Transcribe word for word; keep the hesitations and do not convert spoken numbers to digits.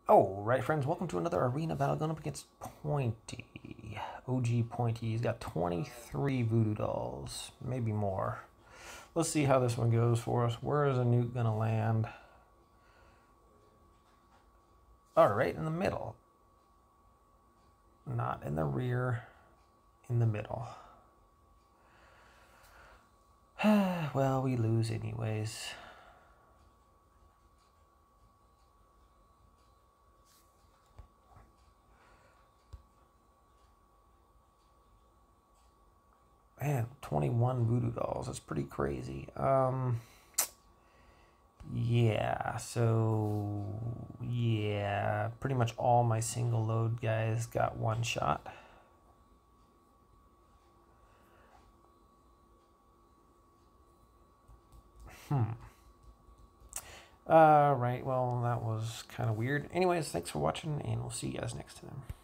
Oh, right, friends, welcome to another arena battle going up against Pointy. O G Pointy. He's got twenty-three voodoo dolls, maybe more. Let's see how this one goes for us. Where is a nuke going to land? All right, in the middle. Not in the rear, in the middle. Well, we lose anyways. Man, twenty-one voodoo dolls. That's pretty crazy. Um, yeah, so, yeah, pretty much all my single load guys got one shot. Hmm. Uh, right, well, that was kind of weird. Anyways, thanks for watching, and we'll see you guys next time.